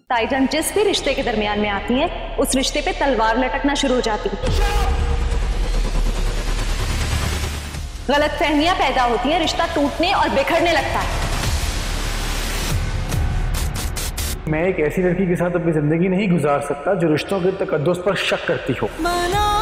ताईजान जिस भी रिश्ते के दरमियान में आती है उस रिश्ते पे तलवार लटकना शुरू हो जाती है। गलतफहमियां पैदा होती हैं, रिश्ता टूटने और बिखरने लगता है। मैं एक ऐसी लड़की के साथ अपनी जिंदगी नहीं गुजार सकता जो रिश्तों के तकद्दुस पर शक करती हो।